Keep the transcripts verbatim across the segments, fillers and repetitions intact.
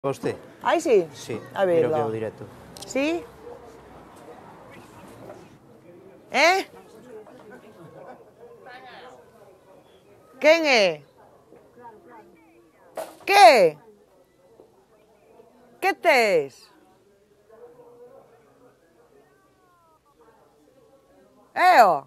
Vostede? Aí sí? Sí, A ver, mira que é o directo. Sí? Eh? Quen é? Que? Que tes? Eo?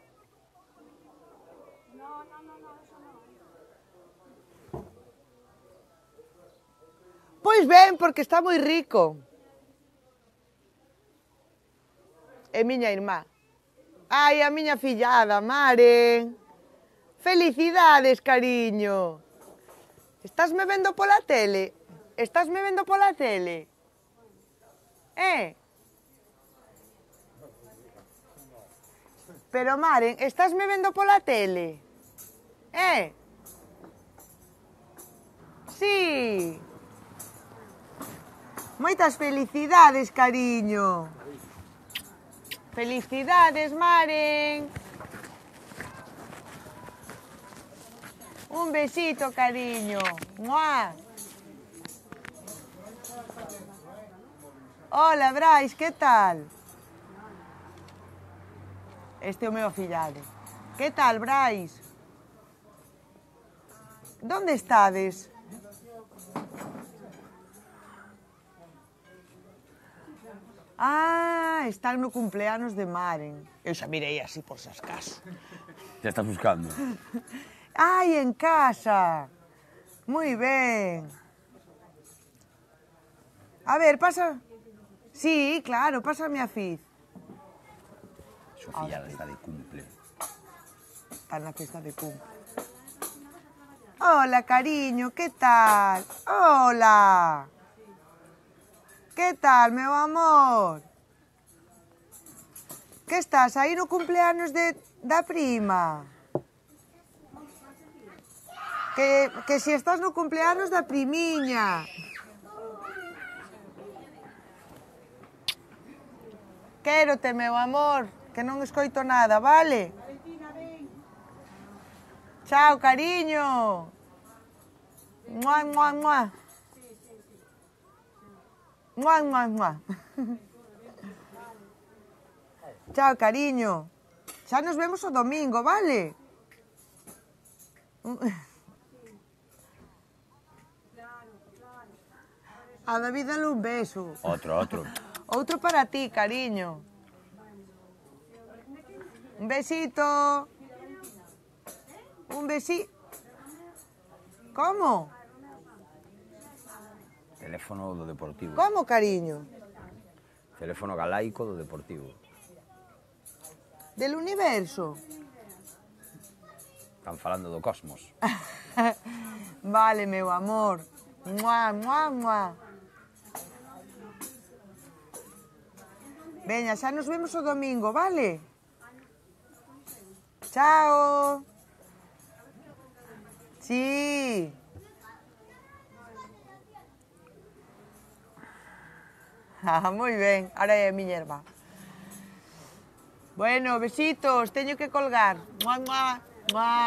Pois ben, porque está moi rico. É miña irmá. Ai, a miña fillada, Maren. Felicidades, cariño. Estás me vendo pola tele? Estás me vendo pola tele? Eh? Pero, Maren, estás me vendo pola tele? Eh? Sí. Moitas felicidades, cariño. Felicidades, Maren. Un besito, cariño. ¡Mua! Hola, Brais, que tal? Este é o meu afillado. Que tal, Brais? Donde estades? Ah, están no cumpleanos de Maren. Eu xa mirei así por si acaso. Te estás buscando. Ai, en casa. Moi ben. A ver, pasa... Sí, claro, pásame a Fiz. Sofía está de cumple. Está na festa de cumple. Hola, cariño, que tal? Hola. Que tal, meu amor? Que estás aí no cumpleanos de, da prima? Que, que si estás no cumpleanos da primiña. Quérote, meu amor, que non escoito nada, vale? Chao, cariño. Mua, mua, mua. Mua, mua, mua. Chao, cariño. Xa nos vemos o domingo, vale? A David dale un beso. Otro, otro. Outro para ti, cariño. Un besito. Un besi... Como? Teléfono do Deportivo. Como, cariño? Teléfono galaico do Deportivo. Del universo? Están falando do cosmos. Vale, meu amor. Mua, mua, mua. Veña, xa nos vemos o domingo, vale? Chao. Sí. Ah, moi ben. Ahora é a miña irmá. Bueno, besitos. Teño que colgar. Mua, mua, mua.